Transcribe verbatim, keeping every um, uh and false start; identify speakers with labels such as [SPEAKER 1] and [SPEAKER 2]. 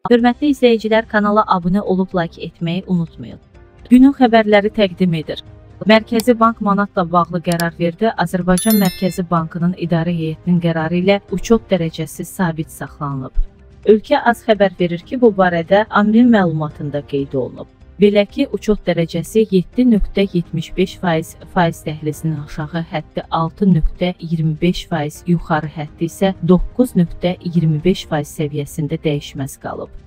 [SPEAKER 1] Hörmətli izləyicilər, kanala abunə olub like etməyi unutmayın. Günün xəbərləri təqdim edir. Mərkəzi Bank manatla bağlı qərar verdi. Azərbaycan Mərkəzi Bankının idarə heyətinin qərarı ilə uçot dərəcəsi sabit saxlanılıb. Ölkə az xəbər verir ki, bu barədə Amrin məlumatında qeyd olunub. Belə ki, uçot dərəcəsi yeddi nöqtə yetmiş beş faiz, faiz dəhlizinin aşağı həddi altı nöqtə iyirmi beş faiz, yuxarı həddi isə doqquz nöqtə iyirmi beş faiz səviyyəsində dəyişməz qalıb.